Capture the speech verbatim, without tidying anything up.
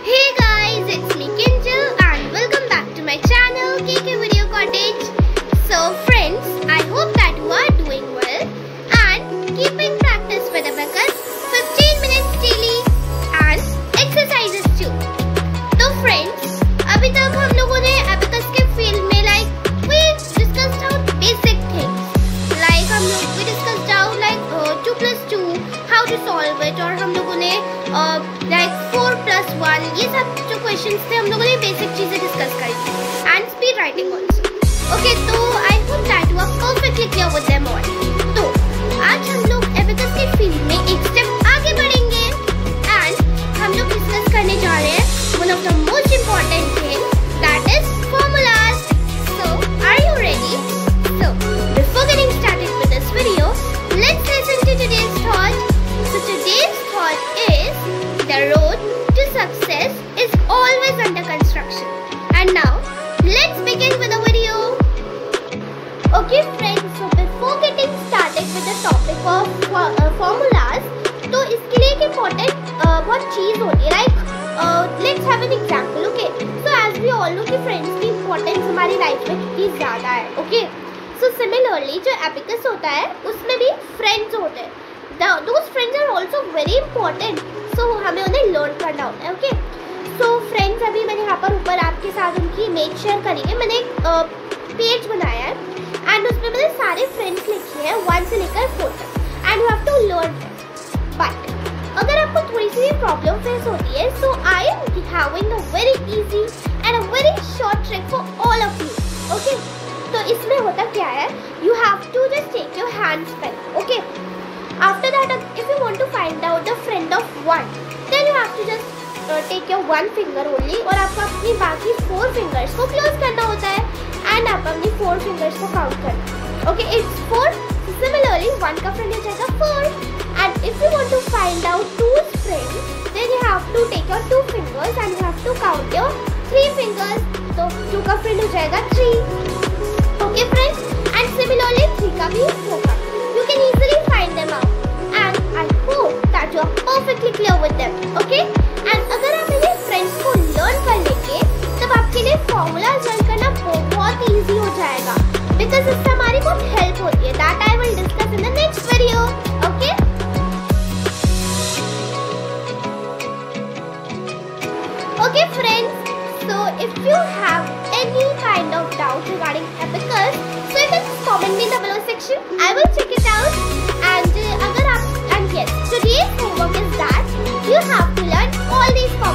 Hey guys, it's me Kinjal and welcome back to my channel K K Video Cottage. So friends, I hope that you are doing well and keeping practice with abacus fifteen minutes daily and exercises too. तो friends, अभी तक हम लोगों ने abacus के field में like we discussed out basic things like हम लोग we discussed out like uh, two plus two, how to solve it और हम लोगों ने uh, like four plus one ये सब जो questions थे हम लोगों ने basic चीजें discuss करी थी and speed writing also. Okay, तो I hope that you are perfectly clear with them all. तो आज हम लोग abacus के field में एक step आगे बढ़ेंगे and हम लोग discuss करने जा रहे हैं one of the most important thing that is formulas. So are you ready? So before getting started with this video, let's listen to today's thought. So today's thought is the road to success is always under construction. And now let's begin with the video. Okay friends, so before getting started with the topic of uh, formulas, तो इसके लिए एक important uh, बहुत चीज होती है like uh, let's have an example. Okay, so as we all know कि friends की importance हमारी life में कितनी ज़्यादा है. Okay, so similarly जो abacus होता है उसमें भी friends होते हैं. The, those friends are also very important. So हमें उन्हें learn करना होता है. Okay, so friends अभी मैंने यहाँ पर ऊपर आपके साथ उनकी image share करी है. मैंने एक पेज uh, बनाया है and उसमें मैंने सारे friends लिखे हैं one से लेकर four तक and you have to learn them. But अगर आपको थोड़ी सी प्रॉब्लम फेस होती है so I am having a very easy and a very short trick for all of you. Okay, तो इसमें होता क्या है, you have to just take your hands pen. Okay, after that if you want to find out the friend of one, then you have to just uh, take your one finger only और आपको अपनी बाकी four fingers को close करना होता है and आप अपनी four fingers को count करना. Okay, it's four. Similarly, one का friend हो जाएगा four. And if you want to find out two's friend, then you have to take your two fingers and you have to count your three fingers. So two का friend हो जाएगा three. Okay friends, and similarly three का भी होगा. You can easily find them out. And I hope that you are perfectly clear with them. Okay? And अगर आप मेरे friends को learn कर लेंगे, तब आपके लिए formulas learn करना बहुत easy हो जाएगा. Because इससे हमारी बहुत help होती है. That I will discuss in the next video. Okay? Okay friends, so if you have any kind of doubt regarding abacus, so you can just comment me in the below section. I will check it out. And uh, agar aap, and yes, today's homework is that you have to learn all these